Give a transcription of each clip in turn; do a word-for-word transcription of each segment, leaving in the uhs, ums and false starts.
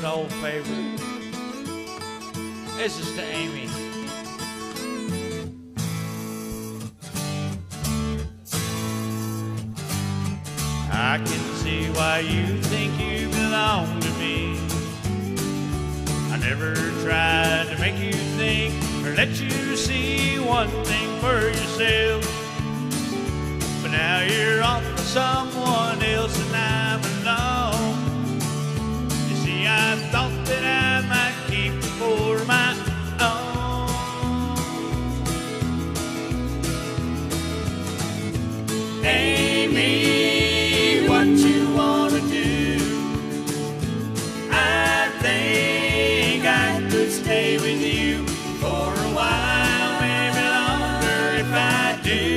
old favorite. This is to Amy. I can see why you think you belong to me. I never tried to make you think or let you see one thing for yourself. But now you're off with someone else and I'm alone. You see, I thought that I might keep you for my own. Amy, what you wanna do? I think I could stay with you for a while, maybe longer if I do.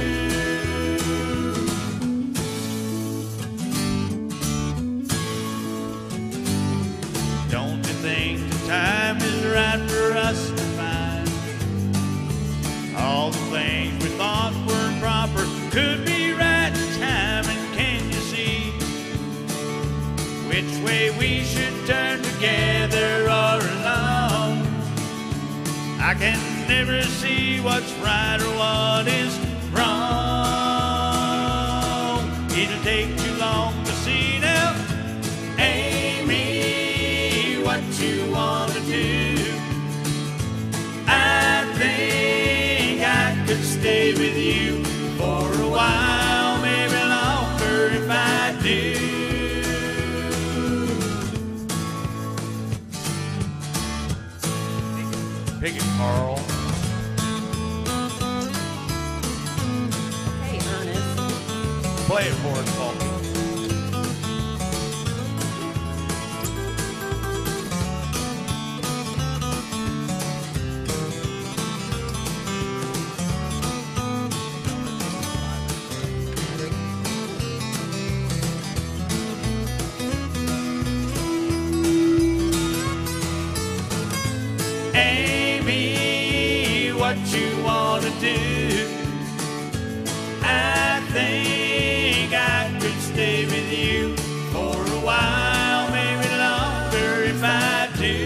Don't you think the time is right for us to find all the things we thought were proper could be right in time? And can you see which way we should turn together or alone? I can never see what's right or what is wrong. It'll take too long to see now. Amy, what you wanna do? I think I could stay with you for a while, maybe longer if I do. Pick it, Carl. Hey, Ernest. Play it for us, Paul. Amy, what you wanna do? I think I could stay with you for a while, maybe longer if I do.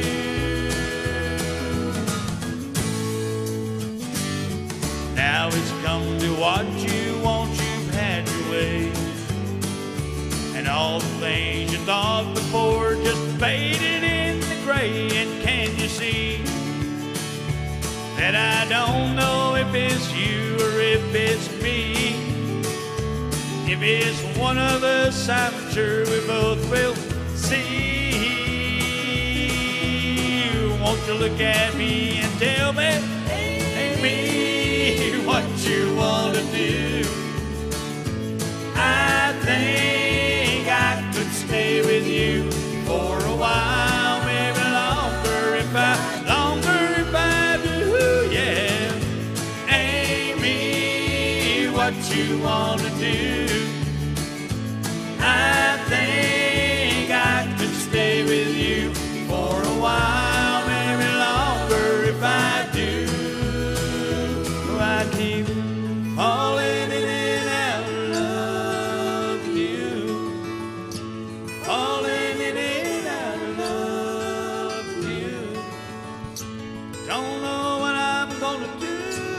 Now it's come to what you want, you've had your way, and all the things you thought before just faded in the gray. And can you see that I don't know if it's you or if it's me? If it's one of us, I'm sure we both will see. Won't you look at me and tell me, Amy, what you wanna do? I think I could stay with you for a while, maybe longer if I, longer if I do, yeah. Amy, what you wanna do? I think I could stay with you for a while, maybe longer if I do. I keep falling in and out of you, falling in and out of you. Don't know what I'm gonna do.